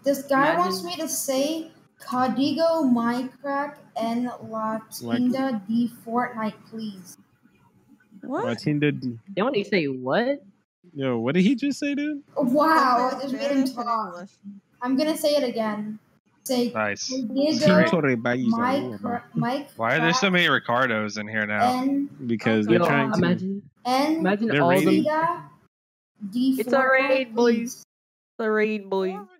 This guy wants me to say Codigo, Mikecrack, and La Tienda de Fortnite, please. What? La Tienda de... They want to say what? Yo, what did he just say, dude? Wow, I just made him talk. I'm gonna say it again. Say nice. Codigo, Mike. Why are there so many Ricardos in here now? Because they're trying to... Imagine all the... D4 It's a raid, boys. It's a raid, boys.